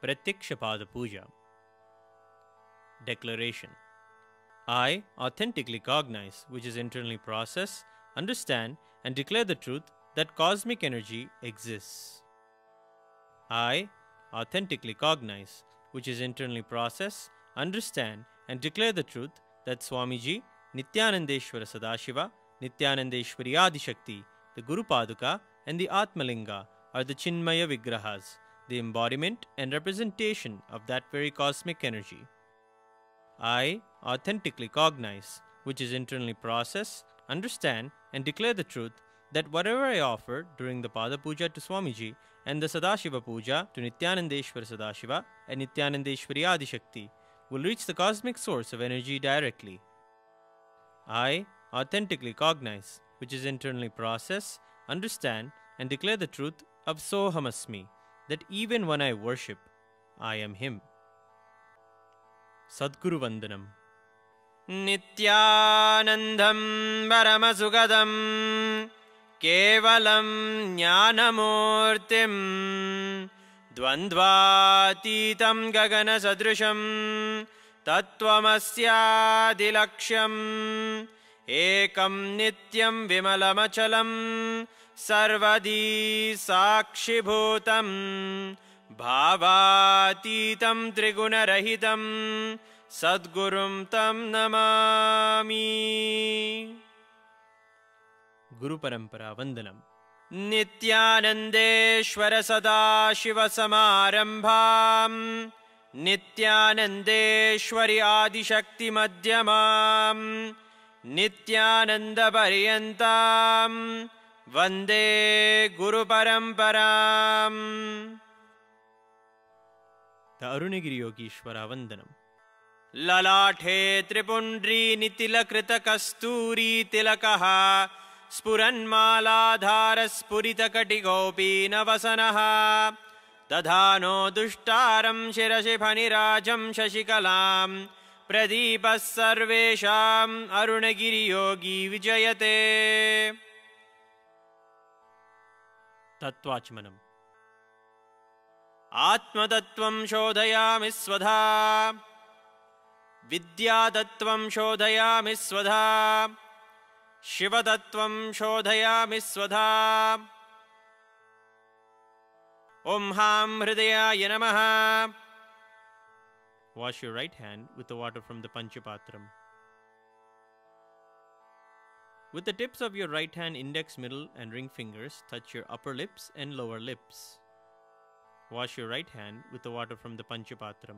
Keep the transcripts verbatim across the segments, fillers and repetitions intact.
Pratyakshapada Puja. Declaration. I authentically cognize, which is internally process, understand, and declare the truth that cosmic energy exists. I authentically cognize, which is internally process, understand, and declare the truth that Swamiji, Nityanandeshwara Sadashiva, Nityanandeshwari Adishakti, the Guru Paduka, and the Atmalinga are the Chinmaya Vigrahas, the embodiment and representation of that very cosmic energy. I authentically cognize, which is internally process, understand, and declare the truth that whatever I offer during the Pada Puja to Swamiji and the Sadashiva Puja to Nityanandeshwara Sadashiva and Nityanandeshwari Adishakti will reach the cosmic source of energy directly. I authentically cognize, which is internally process, understand, and declare the truth of Sohamasmi, that even when I worship, I am Him. Sadguru Vandanam. Nityanandam Paramasugadam Kevalam Jnanamurtim Dvandvatitam Gagana Sadrusham Tattvamasyaadilaksham Ekam Nityam Vimalamachalam Sarvadi Sakshibhutam Bhavatitam Trigunarahitam Sadgurum Tam Namami. Guru Parampara Vandanam. Nityanandeshwara Sadashiva Samarambham Nityanandeshwari Adishakti Madhyamam Nityananda Paryantam Vande Guru Paramparam. The Arunagiri Yogishwara Vandanam. Lalathe Tripundri Nitilakrita Kasturi Tilakaha Spuranmaladhara Spurita Katigopi Navasanaha Dadhano Dushtaram Shirashiphanirajam Shashikalam Pradipas Sarvesham Arunagiri Yogi Vijayate. Tattvachmanam. Atmatattvam shodhayami svadha Vidyatattvam shodhayami svadha Shivatattvam shodhayami svadha. Om Ham Hridayaya Namaha. Wash your right hand with the water from the Panchapatram. With the tips of your right hand, index, middle, and ring fingers, touch your upper lips and lower lips. Wash your right hand with the water from the Panchapatram.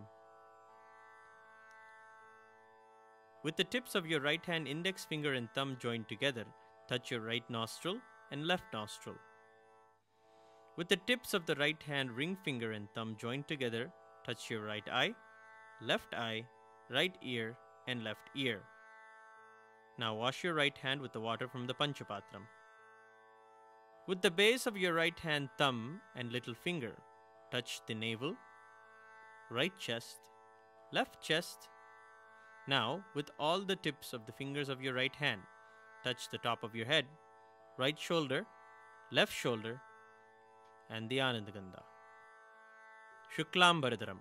With the tips of your right hand, index finger, and thumb joined together, touch your right nostril and left nostril. With the tips of the right hand, ring finger, and thumb joined together, touch your right eye, left eye, right ear, and left ear. Now wash your right hand with the water from the Panchapatram. With the base of your right hand, thumb, and little finger, touch the navel, right chest, left chest. Now, with all the tips of the fingers of your right hand, touch the top of your head, right shoulder, left shoulder, and the Anandagandha. Shuklam Bharadaram.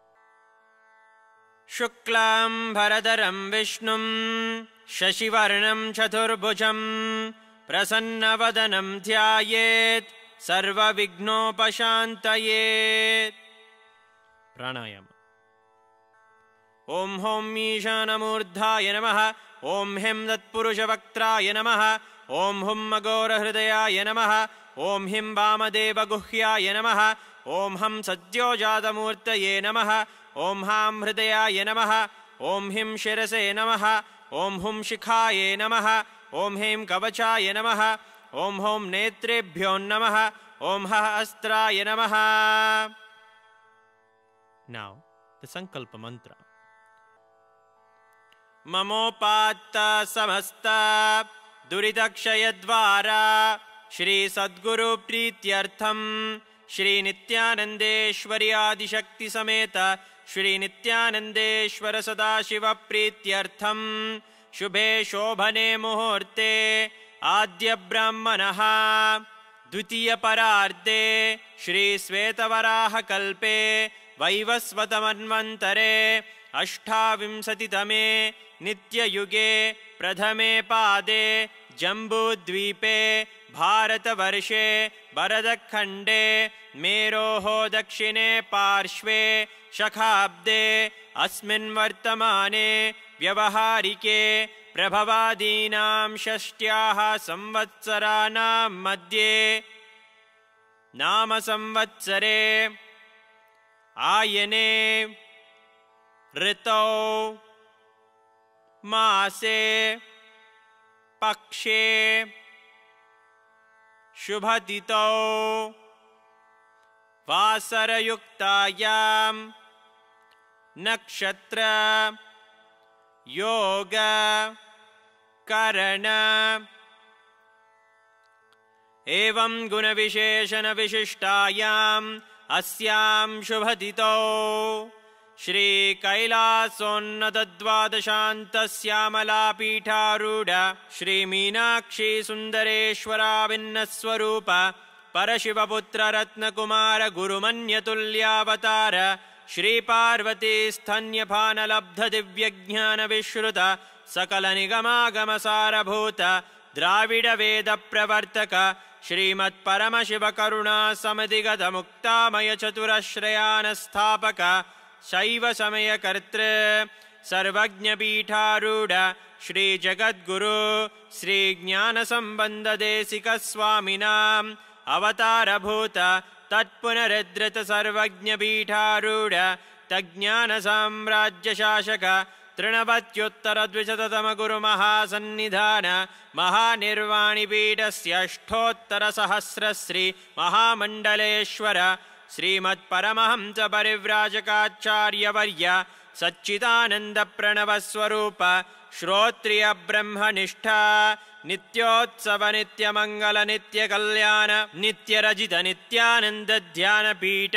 Shuklam Bharadaram Vishnum Shashivarnam Chaturbhujam Prasannavadanam Dhyayet Sarva Vignopashantayet. Pranayama. Om Hom Ishanamurdhaya Namaha. Om Hem Tatpurushavaktraya Namaha. Om Hum Agora Hridayaya Namaha. Om Him Vamadeva Guhyaya Namaha. Om Ham Satyojadamurtaye Namaha. Om Ham Hridayaya Namaha. Om Him Shirase Namaha. Om Hum Shikhaye Namaha. Om Hem Kavachaya Namaha. Om Hom Netrebhyo Namaha. Om Ha Astraya Namaha. Now, the Sankalpa Mantra. Mamopatta Samasta Duridakshayadvara Shri Sadguru Prityartham Shri Nityanandeshwari Adishakti Sameta Shri Nityanandeshwara Sadashiva Prityartham Shubhe Shobhane Muhurte Adya Brahmanaha Dvitiya Pararde Shri Svetavaraha Kalpe वैवस्वतमन्वन्तरे अष्टाविंशतितमे नित्ययुगे प्रथमे पादे जम्बूद्वीपे भारतवर्षे भरतखण्डे मेरोः दक्षिणे पार्श्वे शखाब्दे अस्मिन् वर्तमाने व्यवहारिके प्रभवादीनां षष्ट्याः संवत्सराणां मध्ये नाम संवत्सरे आयने ऋतौ मासे पक्षे शुभतिथौ वासरयुक्तायां नक्षत्र योग करण एवं गुणविशेषण विशिष्टायाम् अस्यां शुभतिथौ श्री कैलासोन्नत द्वादशान्तश्यामलापीठारूढ श्री मीनाक्षी सुन्दरेश्वराभिन्न स्वरूप परशिवपुत्र रत्नकुमार गुरुमन्यतुल्यावतार श्री पार्वती स्तन्यपानलब्ध दिव्यज्ञान विश्रुत सकल निगमागमसारभूत द्राविड वेद प्रवर्तक श्रीमत्परमशिव करुणा समधिगत मुक्तामय चतुरश्रयान स्थापक शैव समय कर्तृ सर्वज्ञ पीठारूढ़ श्री जगद्गुरु श्री ज्ञान संबंध देशिक स्वामिनाम अवतारभूत तत्पुनरुद्धृत सर्वज्ञ पीठारूढ़ तज्ञान साम्राज्य शासक तृणवत्युत्तर द्विशततम गुरु महासन्निधान महानिर्वाणि पीठस्य अष्टोत्तर सहस्र श्री महामंडलेश्वर श्रीमत्परमहंस परिव्राजकाचार्यवर्य सच्चिदानंद प्रणव स्वरूप श्रोत्रिय ब्रह्मनिष्ठा नित्योत्सव नित्य मंगल नित्य कल्याण नित्य रजित नित्यानंद ध्यान पीठ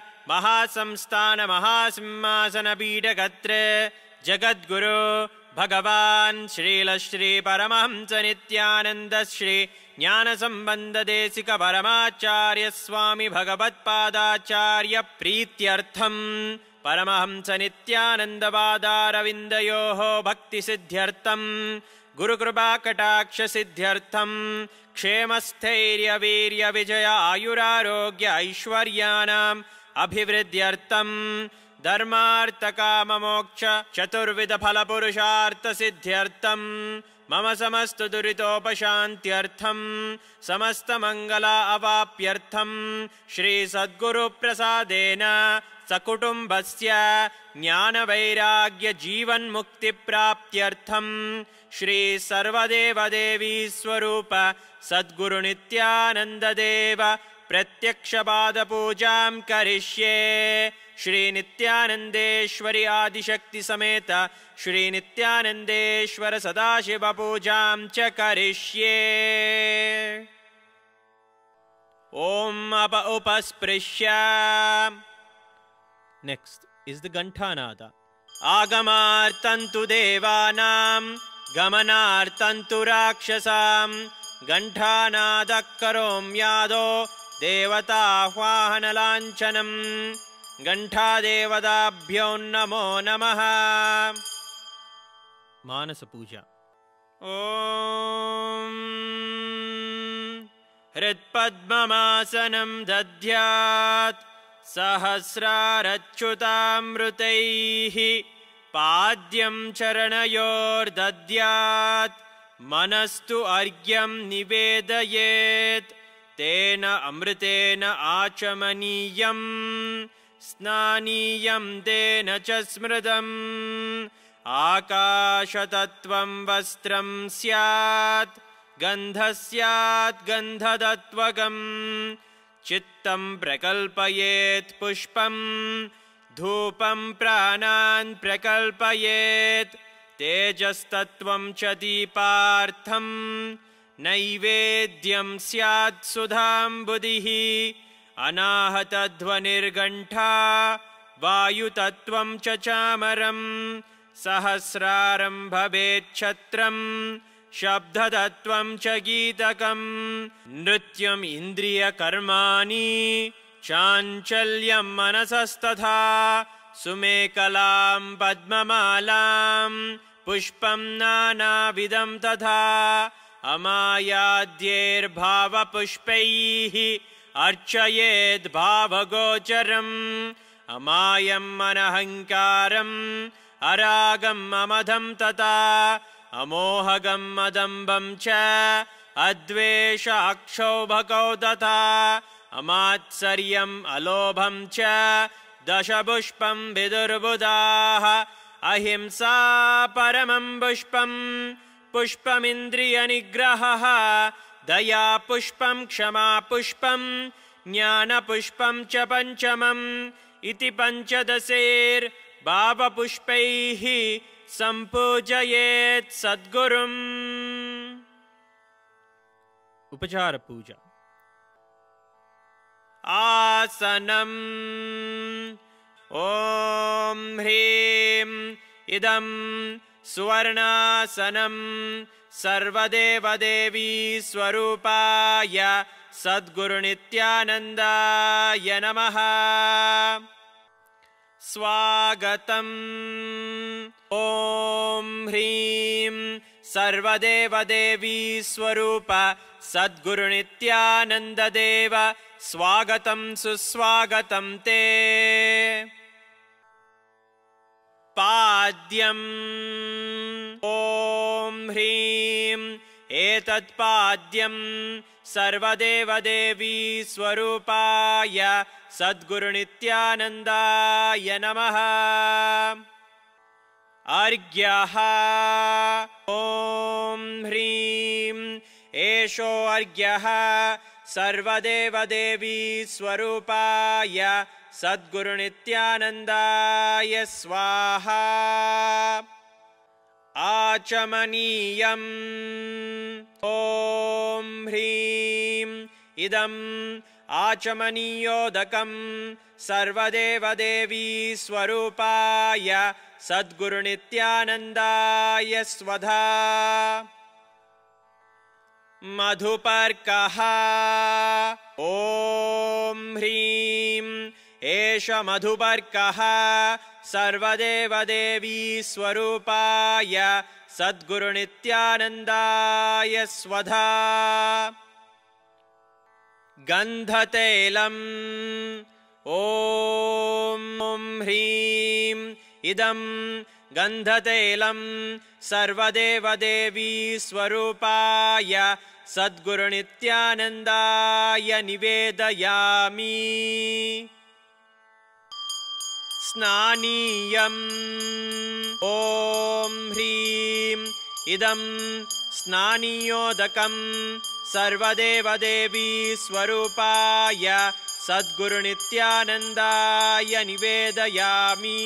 महासंस्थान महासिंहासन पीठ गत्र जगद्गुरु भगवान श्रील श्री परमहंस नित्यानंद श्री ज्ञान संबंध देशिक परमाचार्य स्वामी भगवत्पादाचार्य प्रीत्यर्थम परमहंस नित्यानंद पादारविंदयोः भक्ति सिद्ध्यर्थम गुरुकृपा कटाक्ष सिद्ध्यर्थम क्षेमस्थैर्य वीर्य विजय आयुरारोग्य ऐश्वर्याणाम् अभिवृद्ध्यर्थम धर्मार्थ काम मोक्ष चतुर्विध फल पुरुषार्थ सिद्ध्यर्थम मम समस्त दुरितोपशान्त्यर्थम समस्त मंगला अवाप्यर्थम श्री सद्गुरु प्रसादेन सकुटुम्बस्य ज्ञान वैराग्य जीवन मुक्ति प्राप्त्यर्थम श्री सर्वदेव देवी स्वरूप सद्गुरु नित्यानंद देव प्रत्यक्ष पाद पूजां करिष्ये श्री नित्यानंदेश्वरी आदिशक्ति समेत श्री नित्यानंदेश्वर सदाशिव पूजां च करिष्ये। ओम अप उपस्पृश्य। Next is the Ganthanada. Agamartantu devanam gamanartantu rakshasam Ganthanadakarom yado devataahvahanalanchanam Gantadevadabhyo namo namaha. Manasa Puja. Om Hritpadmamasanam dadhyat सहस्रारच्युतामृतैः पाद्यं चरणयोर्दद्यात् मनस्तु अर्घ्यं निवेदयेत् तेन अमृतेन आचमनीयं स्नानीयं तेन च स्मृतम् आकाशतत्त्वं वस्त्रं स्यात् गन्धः स्यात् गन्धतत्त्वकम् चित्तं प्रकल्पयेत् पुष्पं धूपं प्राणान् प्रकल्पयेत् तेजस्तत्त्वं च दीपार्थं नैवेद्यं स्यात् सुधाम्बुधिः अनाहतध्वनिर्घण्टा वायुतत्त्वं च चामरं सहस्रारं भवेच्छत्रम् शब्दतत्त्वं च गीतकं नृत्यम् इन्द्रियकर्माणि चाञ्चल्यं मनसस्तथा सुमेकलां पद्ममालां पुष्पं नानाविधं तथा अमायाद्यैर्भावपुष्पैः अर्चयेद् भावगोचरम् अमायं अनहङ्कारम् अरागम् अमदं तथा अमोहगम् अदम्बं च अद्वेष अक्षोभकौ तथा अमात्सर्यम् अलोभं च दशपुष्पं विदुर्बुधाः अहिंसा परमं पुष्पं पुष्पमिन्द्रियनिग्रहः दया पुष्पं क्षमा पुष्पं ज्ञानपुष्पं च पञ्चमम् इति पञ्चदशैर्भावपुष्पैः सम्पूजयेत् सद्गुरुम्। उपचार पूजा। आसनम्। ॐ ह्रीं इदं सुवर्णासनं सर्वदेवदेवी स्वरूपाय सद्गुरुनित्यानन्दाय नमः। स्वागतम्। ॐ ह्रीं सर्वदेवदेवी स्वरूप सद्गुरुनित्यानन्ददेव स्वागतं सुस्वागतं ते। पाद्यम्। ॐ ह्रीं एतत्पाद्यं सर्वदेवदेवी स्वरूपाय सद्गुरुनित्यानन्दाय नमः। अर्घ्यः। ॐ ह्रीं एषो अर्घ्यः सर्वदेवदेवी स्वरूपाय सद्गुरुनित्यानन्दाय स्वाहा। आचमनीयम्। ॐ ह्रीं इदम् आचमनीयोदकं सर्वदेवदेवी स्वरूपाय सद्गुरुनित्यानन्दाय स्वधा। मधुपर्कः। ॐ ह्रीं एष मधुपर्कः सर्वदेवदेवी स्वरूपाय सद्गुरुनित्यानन्दाय स्वधा। गन्धतैलम्। ॐ ह्रीं इदं गन्धतैलं सर्वदेवदेवी स्वरूपाय सद्गुरुनित्यानन्दाय निवेदयामि। स्नानीयम्। ॐ ह्रीं इदं स्नानीयोदकं सर्वदेवदेवी स्वरूपाय सद्गुरुनित्यानन्दाय निवेदयामि।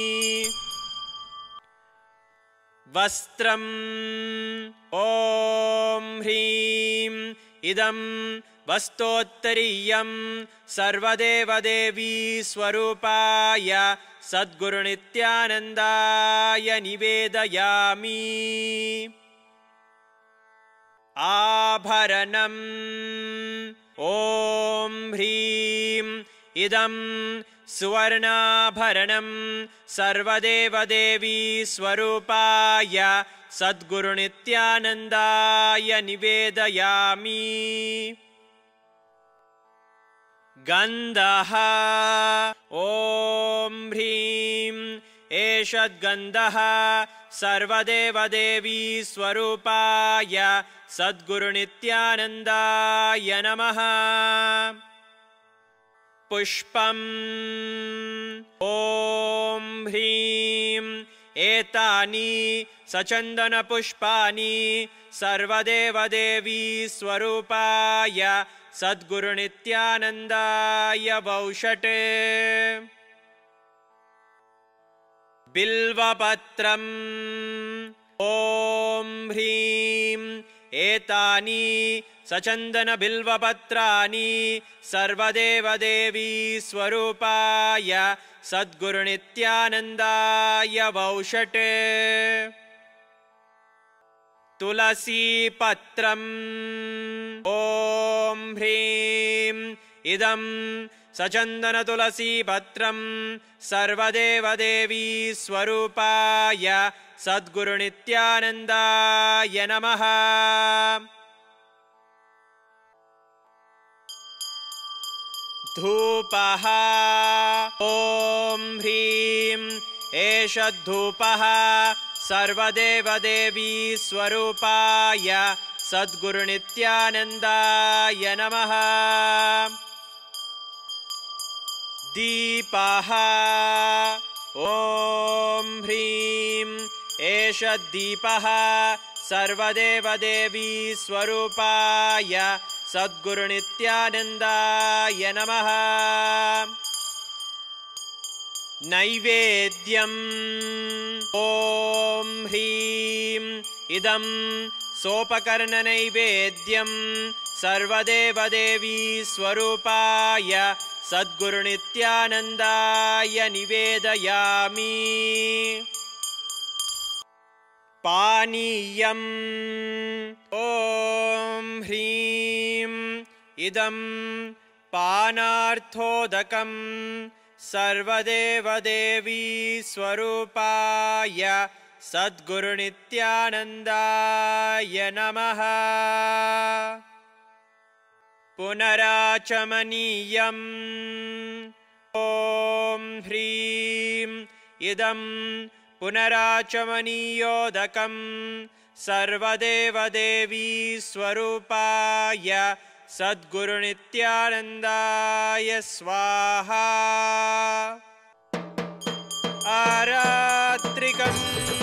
वस्त्रम्। ॐ ह्रीं इदं वस्तोत्तरीयं सर्वदेवदेवी स्वरूपाय सद्गुरुनित्यानन्दाय निवेदयामि। आभरणम्। ॐ ह्रीं इदं सुवर्णाभरणं सर्वदेवदेवी स्वरूपाय सद्गुरुनित्यानन्दाय निवेदयामि। गन्धः। ॐ ह्रीं एषद्गन्धः सर्वदेवदेवी स्वरूपाय सद्गुरुनित्यानन्दाय नमः। पुष्पम्। ॐ ह्रीं एतानि सचन्दनपुष्पाणि सर्वदेवदेवी स्वरूपाय सद्गुरुनित्यानन्दाय वौषटे। बिल्वपत्रम्। ॐ ह्रीं एतानि सचन्दनबिल्वपत्राणि सर्वदेवदेवी स्वरूपाय सद्गुरुनित्यानन्दाय वौषटे। तुलसीपत्रम्। ॐ ह्रीं इदं सचन्दन तुलसी पत्रं सर्वदेव देवी स्वरूपाय सद्गुरु नित्यानन्दाय नमः। धूपः ॐ ह्रीं एष धूपः सर्वदेव देवी स्वरूपाय सद्गुरु नित्यानन्दाय नमः। दीपः ॐ ह्रीं एष दीपः सर्वदेव देवी स्वरूपाय सद्गुरु नित्यानन्दाय नमः। नैवेद्यम् ॐ ह्रीं इदं सोपकर्णनैवेद्यं सर्वदेव देवी स्वरूपाय सद्गुरु नित्यानन्दाय निवेदयामि। पानीयम् ॐ ह्रीं इदं पानार्थोदकं सर्वदेव देवी स्वरूपाय सद्गुरु नित्यानन्दाय नमः। पुनराचमनीयम् ॐ ह्रीं इदं पुनराचमनीयोदकं सर्वदेव देवी स्वरूपाय सद्गुरु नित्यानन्दाय स्वाहा। आरात्रिकं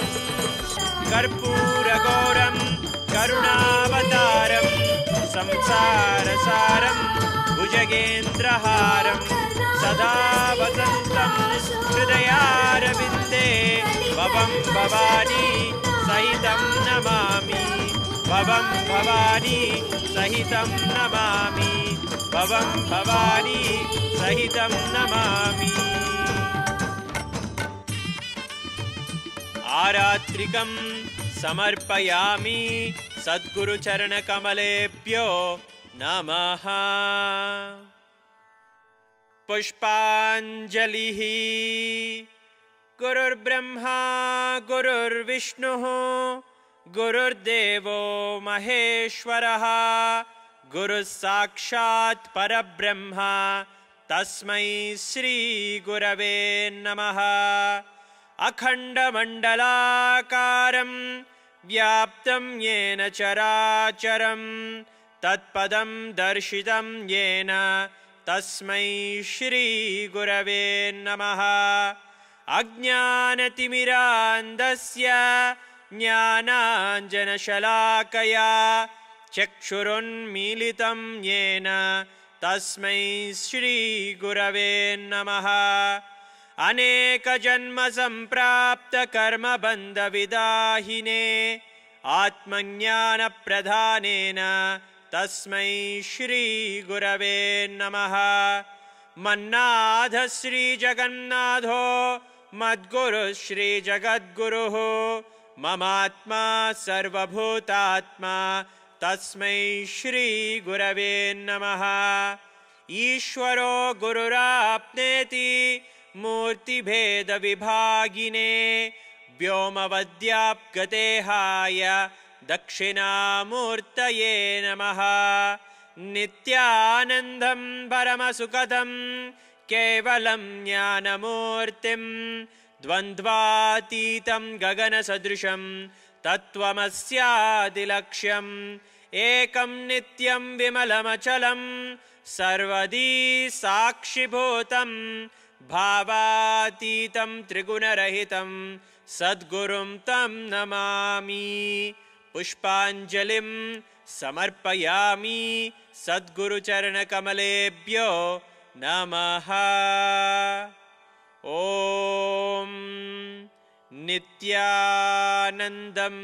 कर्पूरगौरं करुणावतारं संसारसारं भुजगेन्द्रहारं सदा वसन्तं हृदयारविन्दे भवं भवानी सहितं नमामि। भवं भवानी सहितं नमामि। भवं भवानी सहितं नमामि। आरात्रिकं समर्पयामि सद्गुरुचरणकमलेभ्यो नमः। पुष्पाञ्जलिः। गुरुर्ब्रह्मा गुरुर्विष्णुः गुरुर्देवो महेश्वरः गुरुः साक्षात् परब्रह्म तस्मै श्रीगुरवे नमः। अखण्डमण्डलाकारं व्याप्तं येन चराचरं तत्पदं दर्शितं येन तस्मै श्रीगुरवे नमः। अज्ञानतिमिरान्धस्य ज्ञानाञ्जनशलाकया चक्षुरुन्मीलितं येन तस्मै श्रीगुरवे नमः। अनेकजन्मसम्प्राप्तकर्मबन्धविदाहिने आत्मज्ञानप्रधानेन तस्मै श्रीगुरवे नमः। मन्नाथ श्रीजगन्नाथो मद्गुरुः श्रीजगद्गुरुः ममात्मा सर्वभूतात्मा तस्मै श्रीगुरवे नमः। ईश्वरो गुरुराप्नेति मूर्तिभेदविभागिने व्योमवद्व्याप्तदेहाय दक्षिणामूर्तये नमः। नित्यानन्दं परमसुखदं केवलं ज्ञानमूर्तिं द्वन्द्वातीतं गगनसदृशं तत्त्वमस्यादिलक्ष्यम् एकं नित्यं विमलमचलं सर्वदी साक्षिभूतं भावातीतं त्रिगुणरहितं सद्गुरुं तं नमामि। पुष्पाञ्जलिं समर्पयामि सद्गुरुचरणकमलेभ्यो नमः। ॐ नित्यानन्दम्।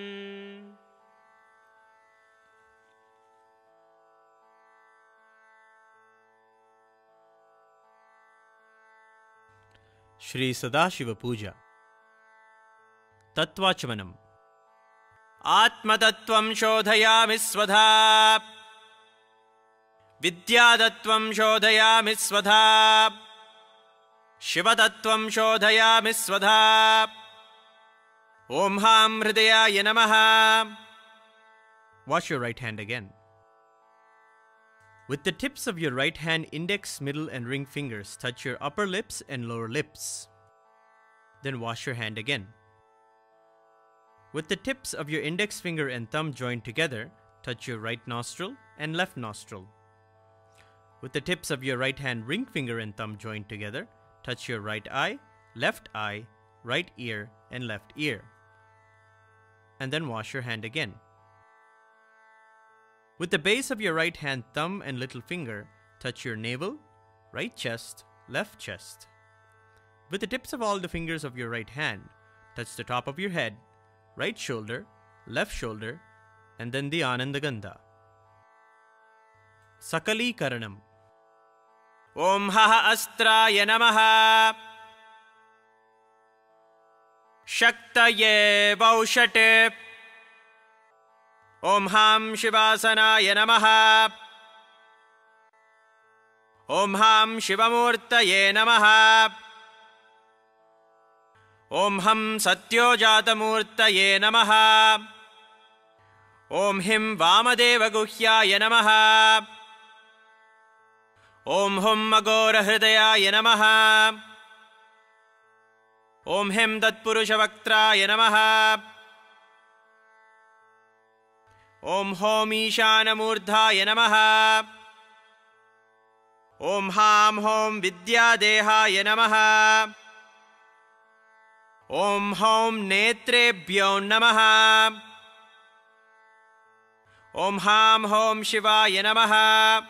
श्री सदाशिव पूजा। तत्वाचमनम्। आत्मतत्त्वं शोधयामि स्वधा विद्यातत्त्वं शोधयामि स्वधा शिवतत्त्वं शोधयामि स्वधा ॐ हां हृदयाय नमः. Wash your right hand again. With the tips of your right hand, index, middle, and ring fingers, touch your upper lips and lower lips. Then wash your hand again. With the tips of your index finger and thumb joined together, touch your right nostril and left nostril. With the tips of your right hand ring finger and thumb joined together, touch your right eye, left eye, right ear, and left ear. And then wash your hand again. With the base of your right hand thumb and little finger, touch your navel, right chest, left chest. With the tips of all the fingers of your right hand, touch the top of your head, right shoulder, left shoulder, and then the Anandagandha. Sakali Karanam. Om Haha Astraya Namaha. Shaktaye Vaushate. Om Ham Shivasanaya Namaha. Om Ham Shivamurtaye Namaha. Om Ham Satyojatamurtaye Namaha. Om Him Vamadeva Guhyaya Namaha. Om Hum Agora Hridayaya Namaha. Om Him Tatpurushavaktraya Namaha. Om Hom Ishanamurdhaya Namaha. Om Ham Hom Vidyadehaya Namaha. Om Hom Netrebhyo Namaha. Om Ham Hom Shivaya Namaha.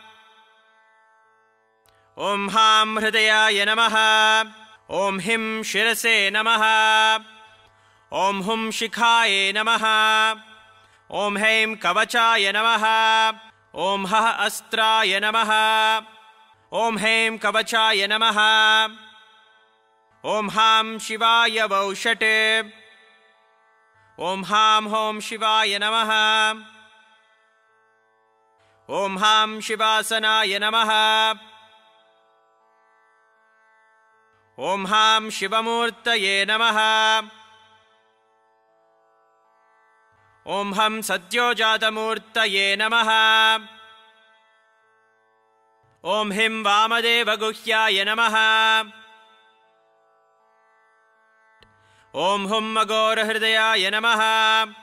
Om Ham Hridayaya Namaha. Om Him Shirase Namaha. Om Hum Shikhaye Namaha. Om Haim Kavachaya Namaha. Om Ha Astraya Namaha. Om Haim Kavachaya Namaha. Om Ham Shivaya Vaushate. Om Ham Hom Shivaya Namaha. Om Ham Shivasanaya Namaha. Om Ham Shivamurtaye Namaha. Om Ham Satyojatamurtaye Namaha. Om Him Vamadeva Guhyaya Namaha. Om Hum Agora Hridayaya Namaha.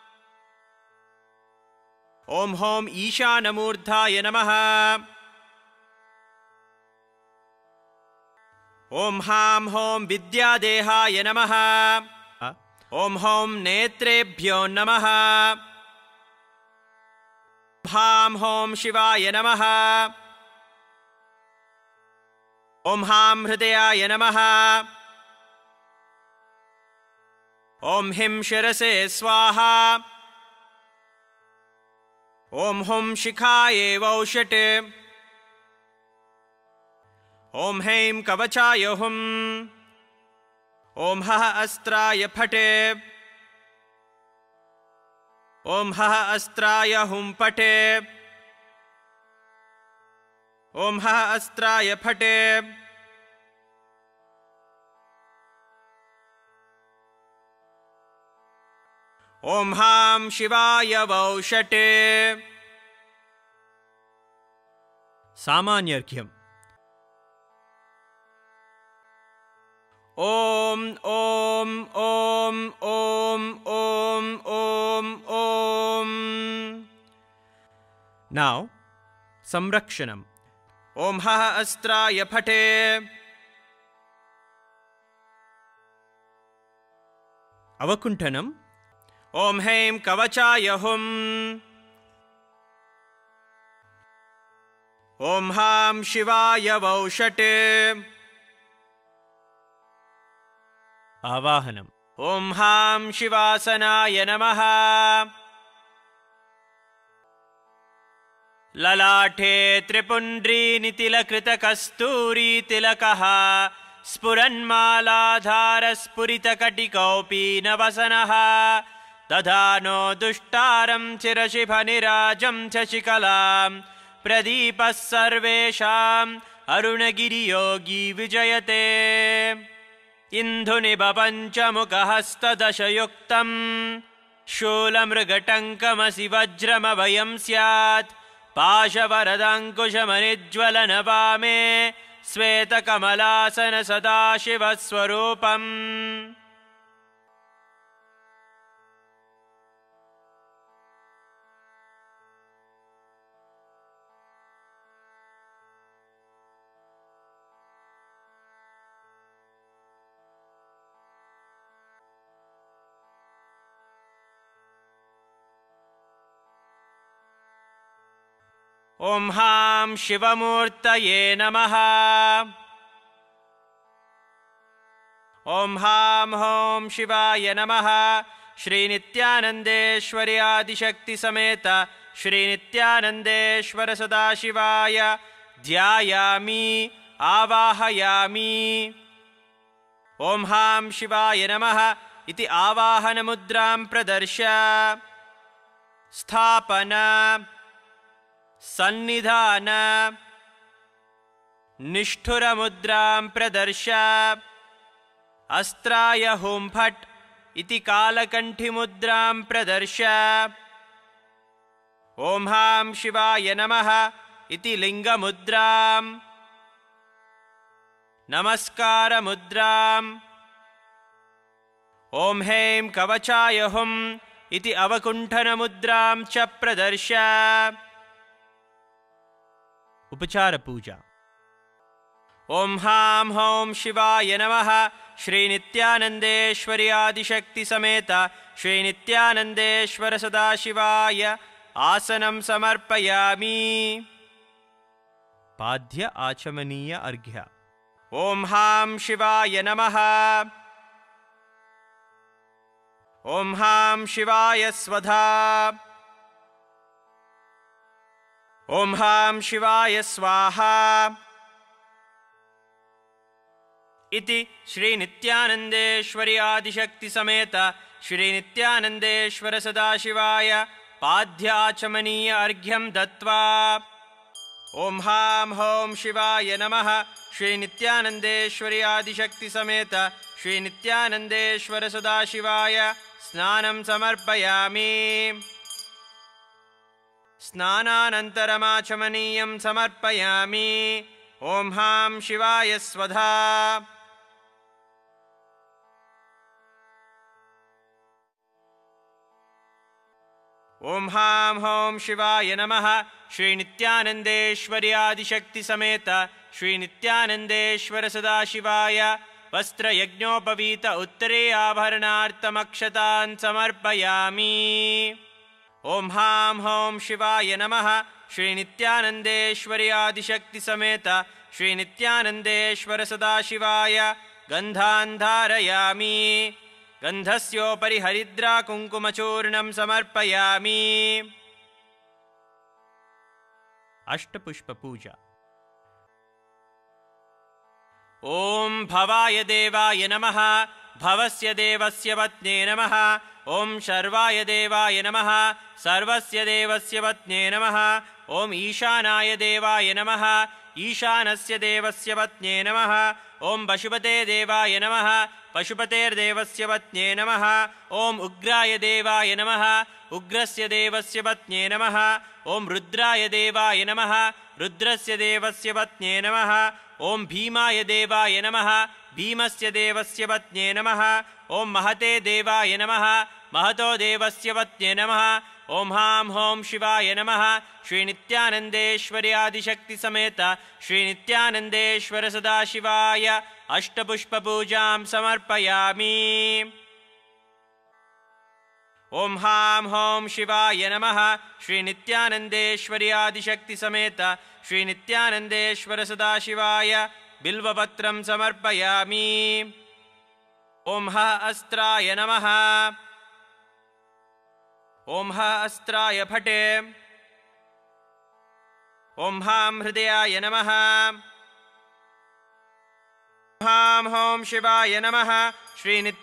Om Hom Ishanamurdhaya Namaha. Om Ham Hom Vidyadehaya Namaha. Om Hom Netrebhyo Namaha. Ham Hom Shivaya Namaha. Om Ham Hridayaya Namaha. Om Him Shirase Swaha. Om Hum Shikhaye Vaushate. Om Haim Kavachaya Hum. Om Ha Astraya Phate. Om Ha Astraya Hum Pate. Om Ha Astraya Phate. Om Ham Shivaya Vaushate. Samanyarkyam. Om Om Om Om Om Om Om. Now, Samrakshanam. Om Ha Astraya Phate. Avakuntanam. Om Haim Kavachaya Hum. Om Ham Shivaya Vaushate. Avahanam. Om Ham Shivasanaya Namaha. Lalate Tripundri Nitilakrita Kasturi Tilakaha. Spuranmaladhara Spurita Katikopi Navasanaha. Tadhano Dushtaram Chirashibha Nirajam Chashikalam. प्रदीपः सर्वेषाम् अरुणगिरियोगी विजयते इन्दुनिभ पञ्चमुखहस्तदशयुक्तम् शूलमृगटङ्कमसि वज्रमभयं स्यात् पाशवरदाङ्कुशमनिज्वलनवामे श्वेतकमलासन सदाशिवस्वरूपम् ॐ हां शिवमूर्तये नमः। ॐ हां home शिवाय नमः। श्रीनित्यानन्देश्वरि आदिशक्ति समेत श्रीनित्यानन्देश्वर सदाशिवाय ध्यायामि आवाहयामि। ॐ हां शिवाय नमः इति आवाहनमुद्रां प्रदर्श्य स्थापन सन्निधान निष्ठुरमुद्रां प्रदर्श्य अस्त्राय हुं फट् इति कालकण्ठिमुद्रां प्रदर्श्य ॐ हां शिवाय नमः इति लिङ्गमुद्रां नमस्कारमुद्रां ॐ हैं कवचाय हुं इति अवकुण्ठनमुद्रां च प्रदर्श्य उपचार पूजा। ॐ हां हों शिवाय नमः। श्रीनित्यानन्देश्वरि आदिशक्ति समेत श्रीनित्यानन्देश्वर सदाशिवाय आसनं समर्पयामि। पाद्य आचमनीय अर्घ्य। ॐ हां शिवाय नमः। ॐ हां शिवाय स्वधा। ॐ हां शिवाय स्वाहा इति श्रीनित्यानन्देश्वरि आदिशक्ति समेत श्रीनित्यानन्देश्वर सदाशिवाय पाद्याचमनीय अर्घ्यं दत्त्वा ॐ हां हों शिवाय नमः। श्रीनित्यानन्देश्वरि आदिशक्ति समेत श्रीनित्यानन्देश्वर सदाशिवाय स्नानं समर्पयामि। स्नानानन्तरमाचमनीयं समर्पयामि। ॐ हां शिवाय स्वधा। ॐ हां हों शिवाय नमः। श्रीनित्यानन्देश्वरि आदिशक्ति समेत श्रीनित्यानन्देश्वर सदाशिवाय वस्त्रयज्ञोपवीत उत्तरे आभरणार्थमक्षतान् समर्पयामि। ॐ हां हों शिवाय नमः। श्रीनित्यानन्देश्वरि आदिशक्ति समेत श्रीनित्यानन्देश्वर सदाशिवाय गन्धान् धारयामि। गन्धस्योपरि हरिद्रा कुङ्कुमचूर्णं समर्पयामि। अष्टपुष्पपूजा। ॐ भवाय देवाय नमः। भवस्य देवस्य पत्न्ये नमः। ॐ शर्वाय देवाय नमः। सर्वस्य देवस्य पत्न्ये नमः। ॐ ईशानाय देवाय नमः। ईशानस्य देवस्य पत्न्ये नमः। ॐ पशुपते देवाय नमः। पशुपतेर्देवस्य पत्न्ये नमः। ॐ उग्राय देवाय नमः। उग्रस्य देवस्य पत्न्ये नमः। ॐ रुद्राय देवाय नमः। रुद्रस्य देवस्य पत्न्ये नमः। ॐ भीमाय देवाय नमः। भीमस्य देवस्य पत्न्ये नमः। ॐ महते देवाय नमः। महतो देवस्य पत्न्ये नमः। ॐ हां हों शिवाय नमः। श्रीनित्यानन्देश्वरि आदिशक्ति समेत श्रीनित्यानन्देश्वर सदाशिवाय अष्टपुष्पपूजां समर्पयामि। ॐ हां हों शिवाय नमः। श्रीनित्यानन्देश्वरि आदिशक्ति समेत श्रीनित्यानन्देश्वर सदाशिवाय बिल्वपत्रं समर्पयामि। ॐ ह अस्त्राय नमः। ॐ ह अस्त्राय फटे। ॐ हां हृदयाय नमः। हां हों शिवाय नमः।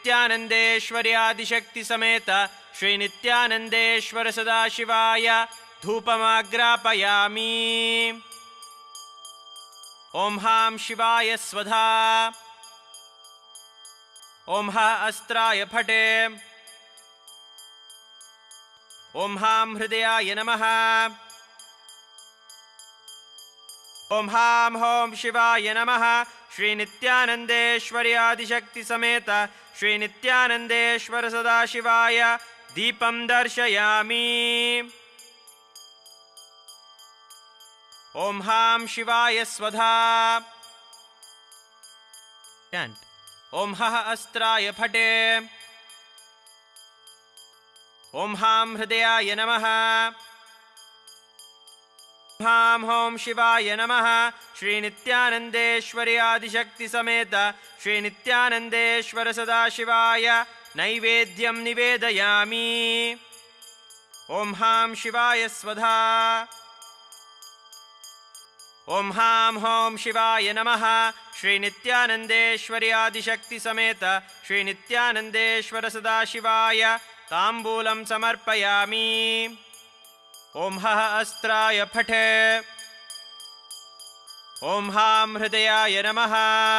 श्रीनित्यानन्देश्वरि आदिशक्ति समेत श्रीनित्यानन्देश्वर सदाशिवाय धूपमाग्रापयामि। ॐ हां शिवाय स्वधा। ॐ हा अस्त्राय फटे। ॐ हां हृदयाय नमः। ॐ हां हों शिवाय नमः। श्री नित्यानंदेश्वरी आदिशक्ति समेत श्री नित्यानंदेश्वर सदाशिवाय दीपं दर्शयामि। ॐ हां शिवाय स्वधा। Chant. ॐ हः अस्त्राय फटे। ॐ हां हृदयाय नमः। हां हों शिवाय नमः। श्री नित्यानंदेश्वरी आदिशक्ति समेत श्री नित्यानंदेश्वर सदाशिवाय नैवेद्यं निवेदयामि। ॐ हां शिवाय स्वधा। ॐ हां हों शिवाय नमः। श्री नित्यानंदेश्वरी आदिशक्ति समेत श्री नित्यानंदेश्वर सदाशिवाय ताम्बूलं समर्पयामि। ॐ हः अस्त्राय फटे। ॐ हां हृदयाय नमः।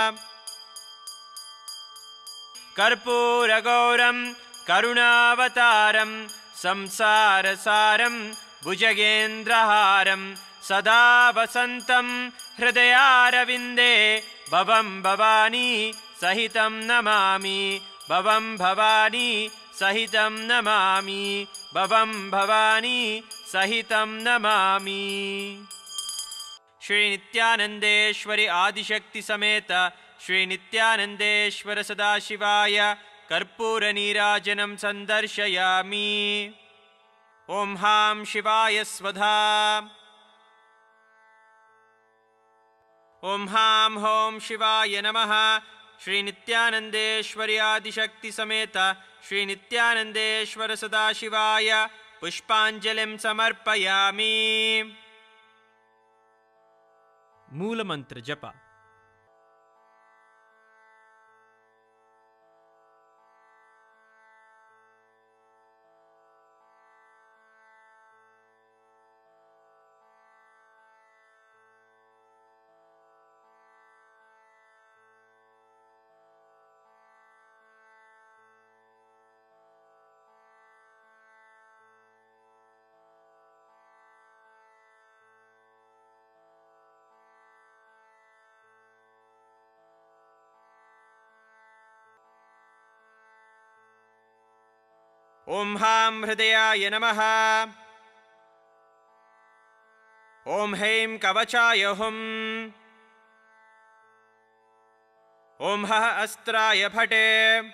कर्पूरगौरं करुणावतारं संसारसारं भुजगेन्द्रहारं सदा वसन्तं हृदयारविन्दे भवं भवानी सहितं नमामि। भवं भवानी सहितं नमामि। भवं भवानी सहितं नमामि। श्री नित्यानंदेश्वरी आदिशक्ति समेत श्री नित्यानंदेश्वर सदाशिवाय कर्पूर नीराजनं संदर्शयामि। ॐ हां शिवाय स्वधा। ॐ हां हों शिवाय नमः। श्री नित्यानंदेश्वरी आदिशक्ति समेत श्री नित्यानंदेश्वर सदाशिवाय पुष्पांजलिं समर्पयामि। मूलमंत्र जप। ॐ हां हृदयाय नमः। ॐ हैं कवचाय हुम्। ॐ हः अस्त्राय फटे।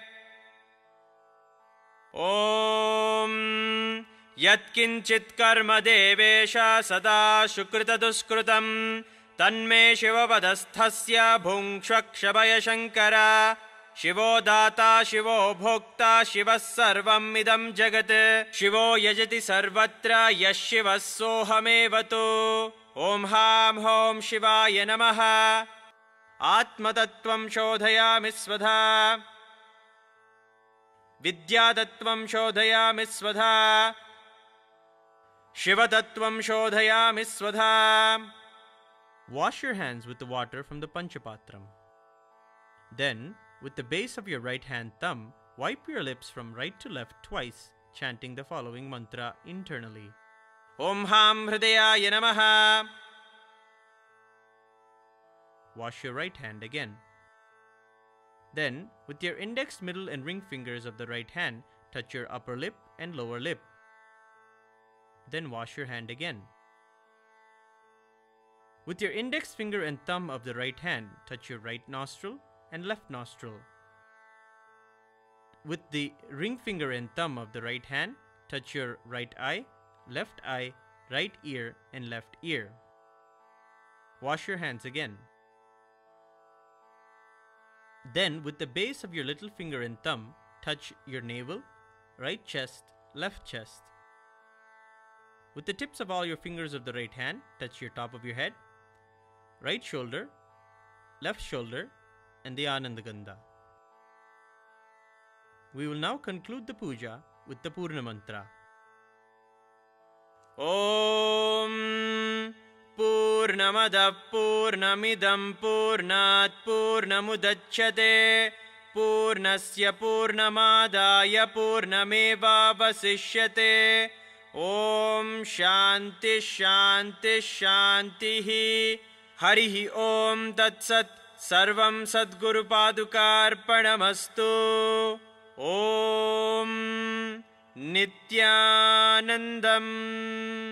ॐ यत्किञ्चित् कर्म देवेश सदा सुकृतदुष्कृतं तन्मे शिवपदस्थस्य भुङ्क्ष्वक्षभय शङ्कर। शिवो दाता शिवो भोक्ता शिवः सर्वम् इदं जगत्। शिवो यजति सर्वत्र यः शिवः सोऽहमेव तु। ॐ हां हों शिवाय नमः। आत्मतत्त्वं शोधयामि स्वधा। विद्यातत्त्वं शोधयामि स्वधा। शिवतत्त्वं शोधयामि स्वधा। Wash your hands with the water from the Panchapatram. Then, with the base of your right hand thumb, wipe your lips from right to left twice, chanting the following mantra internally. Om Ham Hridayaya Namaha. Wash your right hand again. Then, with your index, middle and ring fingers of the right hand, touch your upper lip and lower lip. Then wash your hand again. With your index finger and thumb of the right hand, touch your right nostril and left nostril. With the ring finger and thumb of the right hand, touch your right eye, left eye, right ear and left ear. Wash your hands again. Then, with the base of your little finger and thumb, touch your navel, right chest, left chest. With the tips of all your fingers of the right hand, touch your top of your head, right shoulder, left shoulder, and the Anandagandha. We will now conclude the puja with the Purna Mantra. ॐ पूर्णमदः पूर्णमिदं पूर्णात् पूर्णमुदच्यते पूर्णस्य पूर्णमादाय पूर्णमेवावशिष्यते। ॐ शान्ति शान्ति शान्तिः। हरिः ॐ तत्सत्। सर्वं सद्गुरुपादुकार्पणमस्तु। ॐ नित्यानन्दम्।